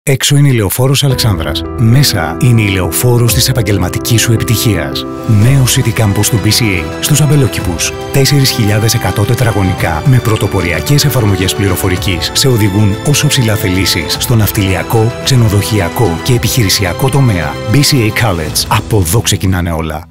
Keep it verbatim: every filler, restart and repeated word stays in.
Έξω είναι η Λεωφόρος Αλεξάνδρας. Μέσα είναι η Λεωφόρος της επαγγελματικής σου επιτυχίας. Νέο City Campus του μπι σι έι στους Αμπελόκηπους. τέσσερις χιλιάδες εκατό τετραγωνικά με πρωτοποριακές εφαρμογές πληροφορικής σε οδηγούν όσο ψηλά θελήσεις στο ναυτιλιακό, ξενοδοχειακό και επιχειρησιακό τομέα. μπι σι έι College. Από εδώ ξεκινάνε όλα.